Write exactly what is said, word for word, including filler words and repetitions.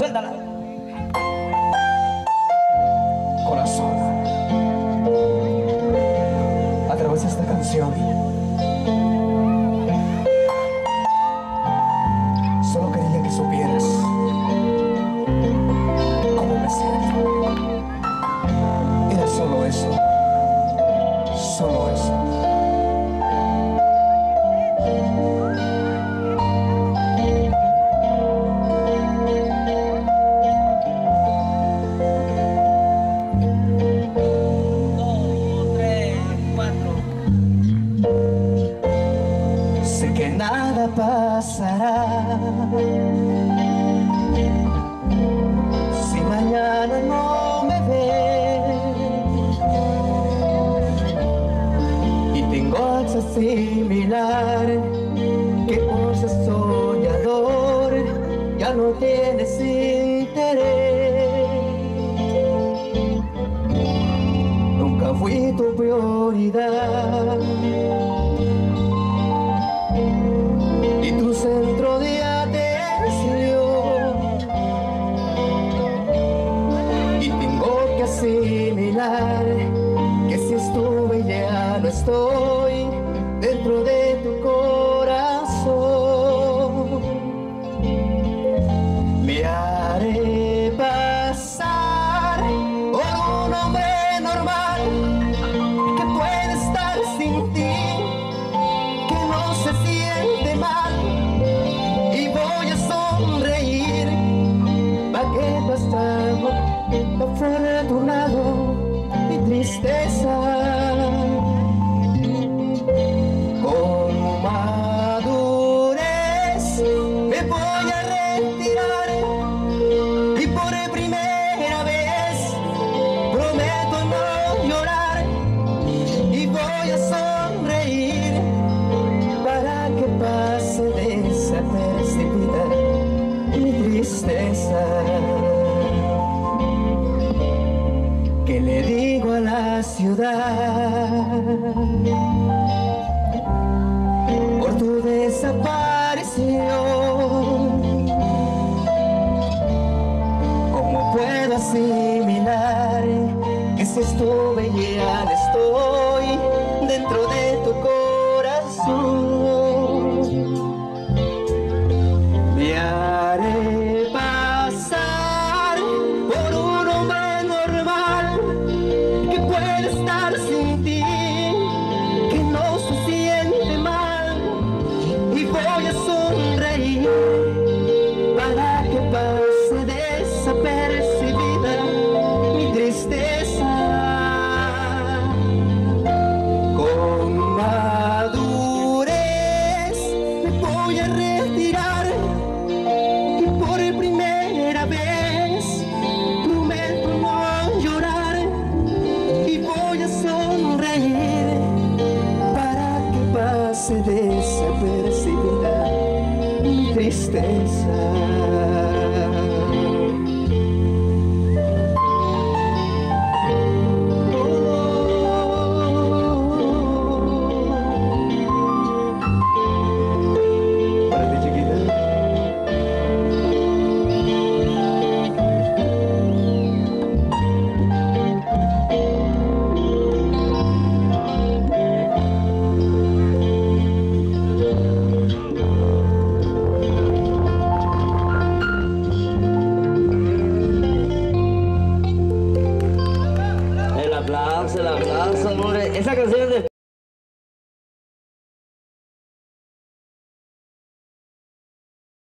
suéltala. Corazón, a través de esta canción solo quería que supieras cómo me siento. Era solo eso, solo eso. Sé que nada pasará si mañana no me ves, y tengo que asimilar que por ser soñador ya no tienes interés. Nunca fui tu prioridad y tu centro de atención, y tengo que asimilar que si estuve ya no estoy dentro de tu corazón. Me haré pasar por un hombre normal que puede estar sin ti, que no se siente mal, y voy a sonreír para que pasamos afortunado mi tristeza. Con madurez me voy a retirar, y por primera vez prometo no llorar, y voy a sonreír para que pase desapercibida mi tristeza. ¿Qué le digo a la ciudad por tu desaparición? ¿Cómo puedo asimilar que si estuve ya no estoy dentro de tu corazón? Me haré pasar por un hombre normal que puede estar sin ti, que no se siente mal, y voy a sonreír para que pase desapercibida mi tristeza. Con madurez me voy a retirar, y por primera vez prometo no llorar, y voy a sonreír para que pase desapercibida mi tristeza.